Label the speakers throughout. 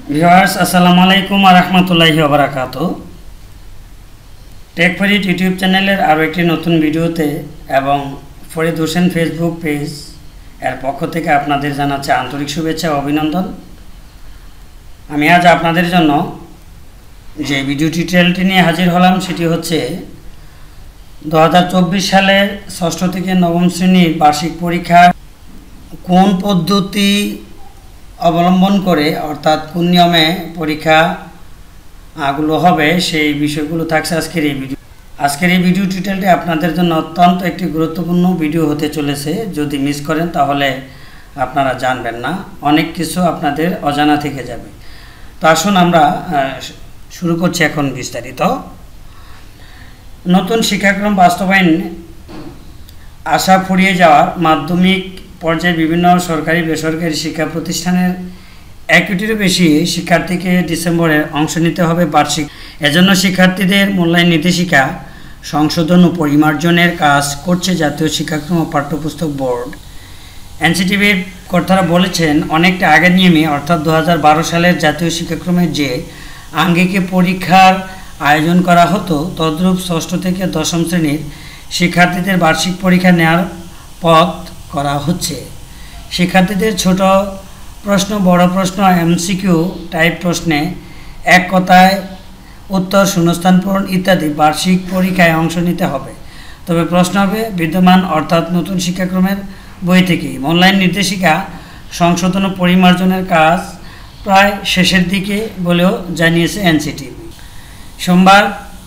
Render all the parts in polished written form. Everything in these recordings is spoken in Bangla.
Speaker 1: ভিউয়ার্স আসসালামু আলাইকুম ওয়া রাহমাতুল্লাহি ওয়া বারাকাতুহু। টেক ফরিড ইউটিউব চ্যানেলের আরও একটি নতুন ভিডিওতে এবং ফরিদ হোসেন ফেসবুক পেজ এর পক্ষ থেকে আপনাদের জানাচ্ছি আন্তরিক শুভেচ্ছা ও অভিনন্দন। আমি আজ আপনাদের জন্য যে ভিডিও টিউটোরিয়ালটি নিয়ে হাজির হলাম সেটি হচ্ছে 2024 সালের ষষ্ঠ থেকে নবম শ্রেণীর বার্ষিক পরীক্ষা কোন পদ্ধতি অবলম্বন করে অর্থাৎ কোন নিয়মে পরীক্ষাগুলো হবে সেই বিষয়গুলো থাকছে আজকের এই ভিডিও টিউটোরিয়ালটি আপনাদের জন্য অত্যন্ত একটি গুরুত্বপূর্ণ ভিডিও হতে চলেছে। যদি মিস করেন তাহলে আপনারা জানবেন না, অনেক কিছু আপনাদের অজানা থেকে যাবে। তো আসুন আমরা শুরু করছি এখন বিস্তারিত। নতুন শিক্ষাক্রম বাস্তবায়ন আশা ফুরিয়ে যাওয়ার মাধ্যমিক পর্যায়ে বিভিন্ন সরকারি বেসরকারি শিক্ষা প্রতিষ্ঠানের 1 কোটিরও বেশি শিক্ষার্থীকে ডিসেম্বরে অংশ নিতে হবে বার্ষিক। এজন্য শিক্ষার্থীদের মূল্যায়ন নির্দেশিকা সংশোধন ও পরিমার্জনের কাজ করছে জাতীয় শিক্ষাক্রম ও পাঠ্যপুস্তক বোর্ড। এনসিটিভির কর্তারা বলেছেন, অনেকটা আগের নিয়মে অর্থাৎ 2012 সালের জাতীয় শিক্ষাক্রমের যে আঙ্গিকে পরীক্ষার আয়োজন করা হতো তদ্রূপ ষষ্ঠ থেকে দশম শ্রেণীর শিক্ষার্থীদের বার্ষিক পরীক্ষা নেওয়ার পথ করা হচ্ছে। শিক্ষার্থীদের ছোট প্রশ্ন, বড় প্রশ্ন, এমসিকিউ টাইপ প্রশ্নে এক কথায় উত্তর, শূন্যস্থান পূরণ ইত্যাদি বার্ষিক পরীক্ষায় অংশ নিতে হবে। তবে প্রশ্ন হবে বিদ্যমান অর্থাৎ নতুন শিক্ষাক্রমের বই থেকেই। মূল্যায়ন নির্দেশিকা সংশোধন ও পরিমার্জনের কাজ প্রায় শেষের দিকে বলেও জানিয়েছে এনসিটিভি। সোমবার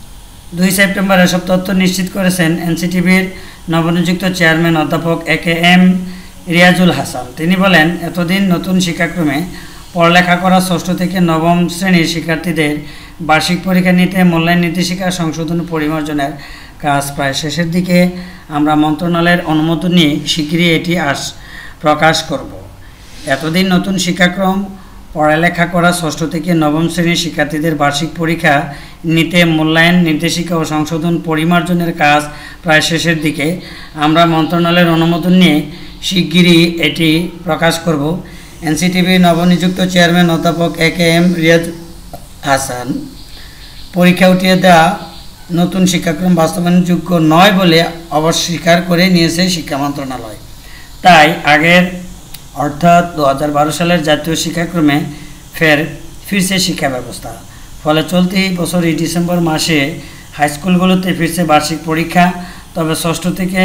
Speaker 1: 2 সেপ্টেম্বর এসব তথ্য নিশ্চিত করেছেন এনসিটিভির নবনিযুক্ত চেয়ারম্যান অধ্যাপক AKM রিয়াজুল হাসান। তিনি বলেন, এতদিন নতুন শিক্ষাক্রমে পড়ালেখা করা ষষ্ঠ থেকে নবম শ্রেণীর শিক্ষার্থীদের বার্ষিক পরীক্ষা নিতে মূল্যায়ন নির্দেশিকা সংশোধন পরিমার্জনের কাজ প্রায় শেষের দিকে। আমরা মন্ত্রণালয়ের অনুমোদন নিয়ে শিগগিরই এটি প্রকাশ করব। এতদিন নতুন শিক্ষাক্রম পড়ালেখা করা ষষ্ঠ থেকে নবম শ্রেণীর শিক্ষার্থীদের বার্ষিক পরীক্ষা নিতে মূল্যায়ন নির্দেশিকা ও সংশোধন পরিমার্জনের কাজ প্রায় শেষের দিকে। আমরা মন্ত্রণালয়ের অনুমোদন নিয়ে শিগগিরই এটি প্রকাশ করব। এনসিটিভি নবনিযুক্ত চেয়ারম্যান অধ্যাপক AKM রিয়াজুল হাসান পরীক্ষা উঠিয়ে দেওয়া নতুন শিক্ষাক্রম বাস্তবায়নযোগ্য নয় বলে অস্বীকার করে নিয়েছে শিক্ষা মন্ত্রণালয়। তাই আগের অর্থাৎ 2012 সালের জাতীয় শিক্ষাক্রমে ফিরছে শিক্ষা ব্যবস্থা। ফলে চলতি বছরই ডিসেম্বর মাসে হাইস্কুলগুলোতে ফিরছে বার্ষিক পরীক্ষা। তবে ষষ্ঠ থেকে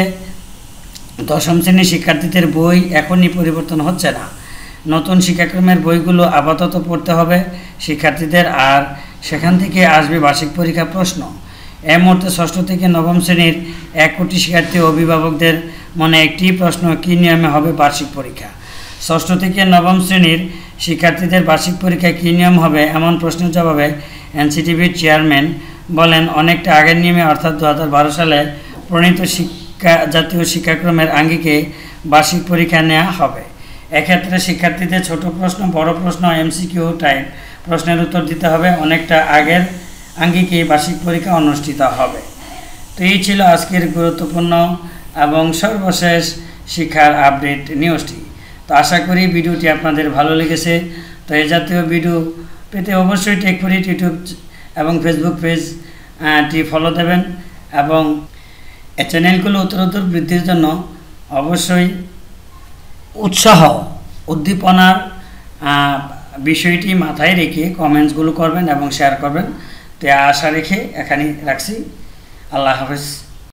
Speaker 1: দশম শ্রেণীর শিক্ষার্থীদের বই এখনই পরিবর্তন হচ্ছে না। নতুন শিক্ষাক্রমের বইগুলো আপাতত পড়তে হবে শিক্ষার্থীদের, আর সেখান থেকে আসবে বার্ষিক পরীক্ষা প্রশ্ন। এই মুহূর্তে ষষ্ঠ থেকে নবম শ্রেণীর 1 কোটি শিক্ষার্থী অভিভাবকদের মনে একটি প্রশ্ন, কী নিয়মে হবে বার্ষিক পরীক্ষা। ষষ্ঠ থেকে নবম শ্রেণীর শিক্ষার্থীদের বার্ষিক পরীক্ষায় কী নিয়ম হবে এমন প্রশ্নের জবাবে এনসিটিভির চেয়ারম্যান বলেন, অনেকটা আগের নিয়মে অর্থাৎ 2012 সালে প্রণীত জাতীয় শিক্ষাক্রমের আঙ্গিকে বার্ষিক পরীক্ষা নেওয়া হবে। এক্ষেত্রে শিক্ষার্থীদের ছোট প্রশ্ন, বড় প্রশ্ন, এমসিকিউ টাইপ প্রশ্নের উত্তর দিতে হবে। অনেকটা আগের আঙ্গিকে বার্ষিক পরীক্ষা অনুষ্ঠিত হবে। তো এই ছিল আজকের গুরুত্বপূর্ণ এবং সর্বশেষ শিক্ষার আপডেট নিউজটি। তো আশা করি ভিডিওটি আপনাদের ভালো লেগেছে। তো এই জাতীয় ভিডিও পেতে অবশ্যই টেক ফরিড ইউটিউব এবং ফেসবুক পেজটি ফলো দেবেন এবং এই চ্যানেলগুলো উত্তরোত্তর বৃদ্ধির জন্য অবশ্যই উৎসাহ উদ্দীপনার বিষয়টি মাথায় রেখে কমেন্টসগুলো করবেন এবং শেয়ার করবেন। তো আশা রেখে এখানেই রাখছি। আল্লাহ হাফেজ।